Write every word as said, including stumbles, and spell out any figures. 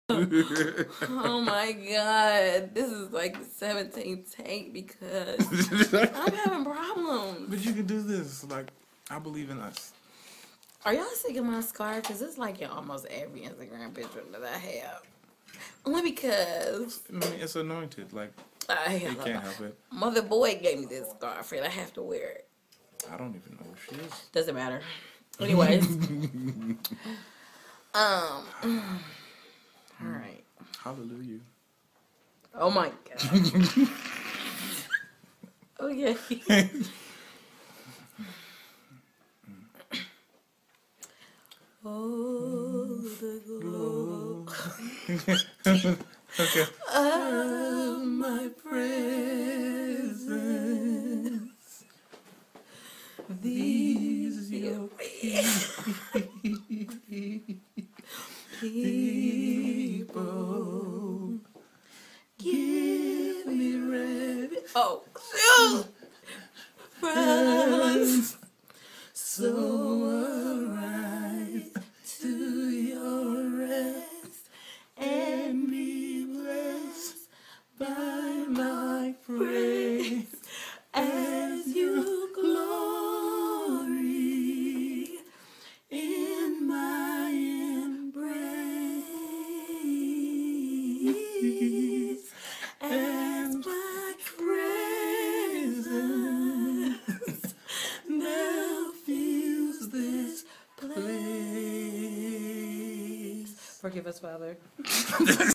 Oh my god, this is like the seventeenth take because I'm having problems. But you can do this. Like, I believe in us. Are y'all sick of my scar? Because it's like in almost every Instagram picture that I have. Only because I mean, it's anointed. Like, I you can't help it. Mother Boy gave me this scarf and I have to wear it. I don't even know who she is. Doesn't matter. Anyways. um. All right. Hallelujah. Oh my god. Okay. Oh, the glory Okay. of my presence. These your people give me ready. Oh, shoot! Friends, so arise to your rest and be blessed by my praise as you glory in my embrace as my presence now fills this place. Forgive us, Father.